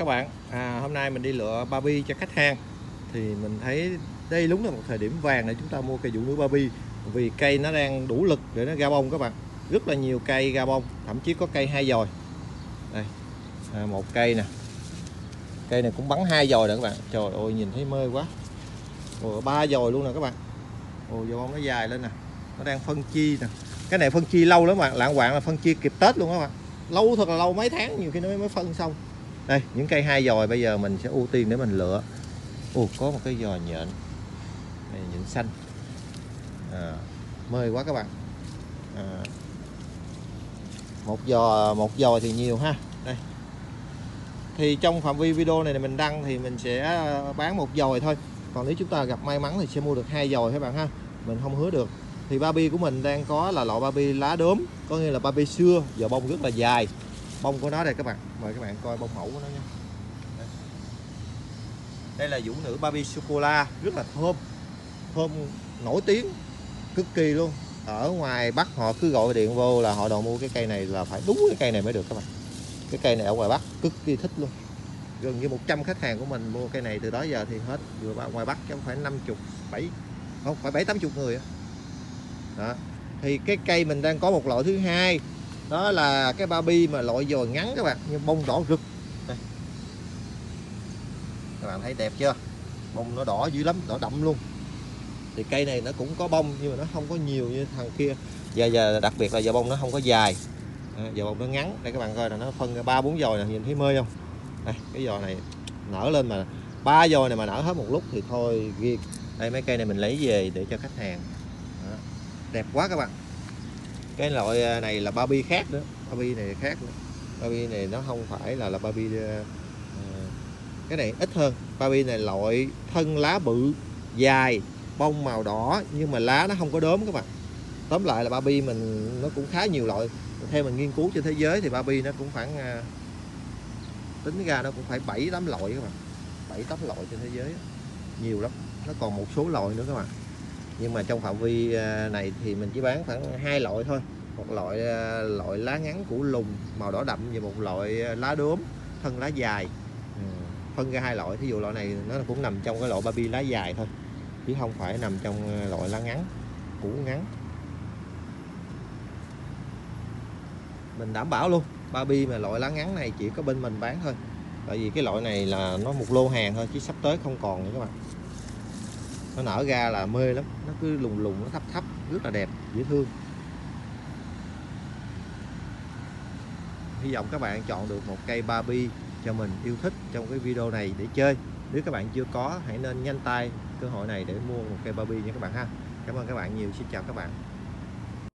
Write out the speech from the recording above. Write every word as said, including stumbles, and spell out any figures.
các bạn. À, hôm nay mình đi lựa Barbie cho khách hàng thì mình thấy đây đúng là một thời điểm vàng để chúng ta mua cây vũ nữ Barbie, vì cây nó đang đủ lực để nó ra bông các bạn. Rất là nhiều cây ra bông, thậm chí có cây hai dòi. Đây, à, một cây nè, cây này cũng bắn hai dòi nè các bạn. Trời ơi nhìn thấy mê quá. Ồ, ba dòi luôn nè các bạn. Ồ, giờ bông nó dài lên nè, nó đang phân chi nè. Cái này phân chi lâu lắm bạn, lạng quạng là phân chi kịp Tết luôn các bạn, lâu thật là lâu, mấy tháng nhiều khi nó mới phân xong. Đây, những cây hai dòi bây giờ mình sẽ ưu tiên để mình lựa. Ồ, có một cái giò nhện này, nhện xanh, à, mê quá các bạn. À, một giò một giò thì nhiều ha. Đây, thì trong phạm vi video này mình đăng thì mình sẽ bán một dòi thôi, còn nếu chúng ta gặp may mắn thì sẽ mua được hai dòi các bạn ha, mình không hứa được. Thì Barbie của mình đang có là loại Barbie lá đốm, có nghĩa là Barbie xưa, giờ bông rất là dài. Bông của nó đây các bạn, mời các bạn coi bông mẫu của nó nha. Đây, đây là vũ nữ Barbie sô cô la, rất là thơm, thơm nổi tiếng cực kỳ luôn. Ở ngoài Bắc họ cứ gọi điện vô là họ đòi mua cái cây này, là phải đúng cái cây này mới được các bạn. Cái cây này ở ngoài Bắc cực kỳ thích luôn, gần như một trăm khách hàng của mình mua cây này từ đó giờ thì hết. Vừa ngoài Bắc chứ không phải năm mươi, bảy không phải bảy tám chục người đó. Thì cái cây mình đang có một loại thứ hai, đó là cái Barbie mà loại dồi ngắn các bạn, như bông đỏ rực đây. Các bạn thấy đẹp chưa, bông nó đỏ dữ lắm, đỏ đậm luôn. Thì cây này nó cũng có bông nhưng mà nó không có nhiều như thằng kia. Giờ giờ đặc biệt là giờ bông nó không có dài, à, giờ bông nó ngắn. Đây các bạn coi là nó phân ra ba bốn dòi nè, nhìn thấy mê không. Đây, cái giò này nở lên mà ba dòi này mà nở hết một lúc thì thôi ghiền. Đây, mấy cây này mình lấy về để cho khách hàng đó. Đẹp quá các bạn. Cái loại này là Barbie khác nữa, Barbie này khác nữa. Barbie này nó không phải là là Barbie uh, cái này ít hơn. Barbie này loại thân lá bự dài, bông màu đỏ nhưng mà lá nó không có đốm các bạn. Tóm lại là Barbie mình nó cũng khá nhiều loại. Theo mình nghiên cứu trên thế giới thì Barbie nó cũng khoảng uh, tính ra nó cũng phải bảy tám loại các bạn, bảy tám loại trên thế giới, nhiều lắm. Nó còn một số loại nữa các bạn, nhưng mà trong phạm vi này thì mình chỉ bán khoảng hai loại thôi. Một loại loại lá ngắn củ lùn màu đỏ đậm và một loại lá đốm thân lá dài. Phân ra hai loại. Thí dụ loại này nó cũng nằm trong cái loại Barbie lá dài thôi, chứ không phải nằm trong loại lá ngắn củ ngắn. Mình đảm bảo luôn, Barbie mà loại lá ngắn này chỉ có bên mình bán thôi, tại vì cái loại này là nó một lô hàng thôi, chứ sắp tới không còn nữa các bạn. Nó nở ra là mê lắm, nó cứ lùng lùng, nó thấp thấp, rất là đẹp, dễ thương. Hy vọng các bạn chọn được một cây Barbie cho mình yêu thích trong cái video này để chơi. Nếu các bạn chưa có, hãy nên nhanh tay cơ hội này để mua một cây Barbie nha các bạn ha. Cảm ơn các bạn nhiều, xin chào các bạn.